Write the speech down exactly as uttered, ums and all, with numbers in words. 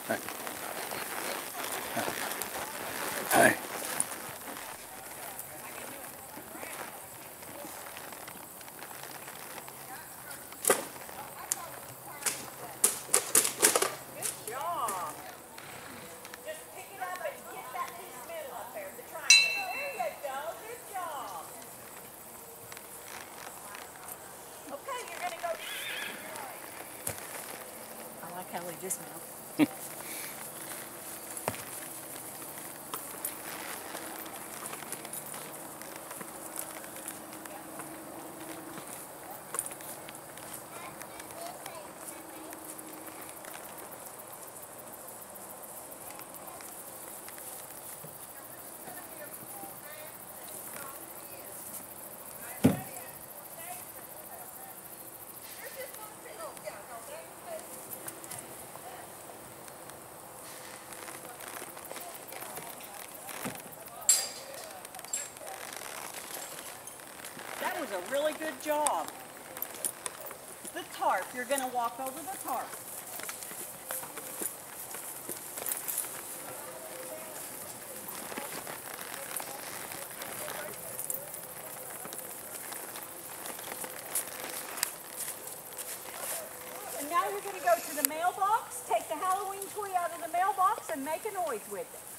Hey. Hey. Good job. Just pick it up and get that piece middle up there, the triangle. There you go. Good job. Okay, you're going to go. I like how we dismount. That was a really good job. The tarp, you're going to walk over the tarp. And now you're going to go to the mailbox, take the Halloween toy out of the mailbox and make a noise with it.